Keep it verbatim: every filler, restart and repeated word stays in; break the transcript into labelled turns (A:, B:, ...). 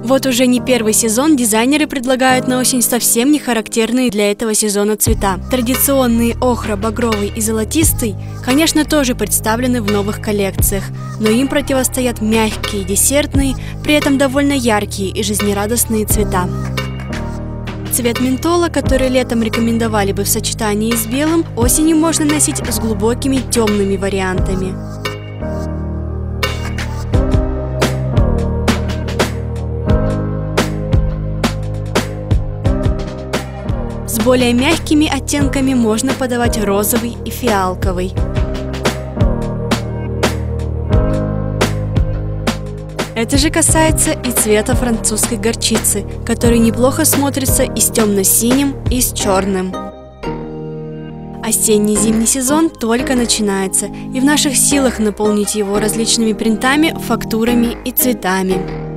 A: Вот уже не первый сезон дизайнеры предлагают на осень совсем не характерные для этого сезона цвета. Традиционные охра, багровый и золотистый, конечно, тоже представлены в новых коллекциях, но им противостоят мягкие, десертные, при этом довольно яркие и жизнерадостные цвета. Цвет ментола, который летом рекомендовали бы в сочетании с белым, осенью можно носить с глубокими темными вариантами. С более мягкими оттенками можно подавать розовый и фиалковый. Это же касается и цвета французской горчицы, который неплохо смотрится и с темно-синим, и с черным. Осенне-зимний сезон только начинается, и в наших силах наполнить его различными принтами, фактурами и цветами.